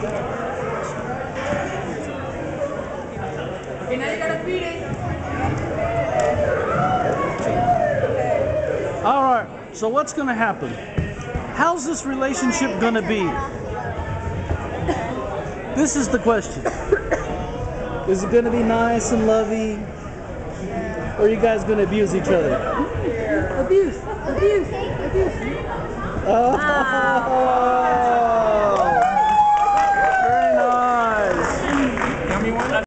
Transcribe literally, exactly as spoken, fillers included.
Okay, now you gotta feed it. All right, so what's gonna happen? How's this relationship gonna be? This is the question. Is it gonna be nice and lovey? Or are you guys gonna abuse each other? Abuse, abuse, abuse. Oh.